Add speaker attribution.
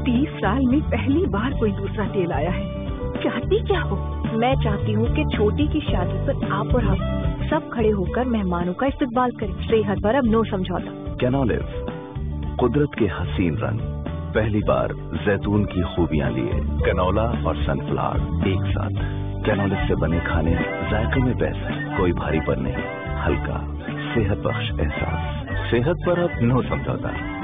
Speaker 1: 30 साल में पहली बार कोई दूसरा तेल आया है। चाहती क्या हो?
Speaker 2: मैं चाहती हूँ कि छोटी की शादी पर आप और हम सब खड़े होकर मेहमानों का इस्तकबाल करें। सेहत पर अब नो समझौता।
Speaker 3: कैनोलिव, कुदरत के हसीन रंग, पहली बार जैतून की खूबियाँ लिए। कैनोला और सनफ्लावर एक साथ। कैनोलिव से बने खाने जायके में बेस्ट, कोई भारीपन नहीं, हल्का, सेहत बख्श एहसास। सेहत पर अब नो समझौता।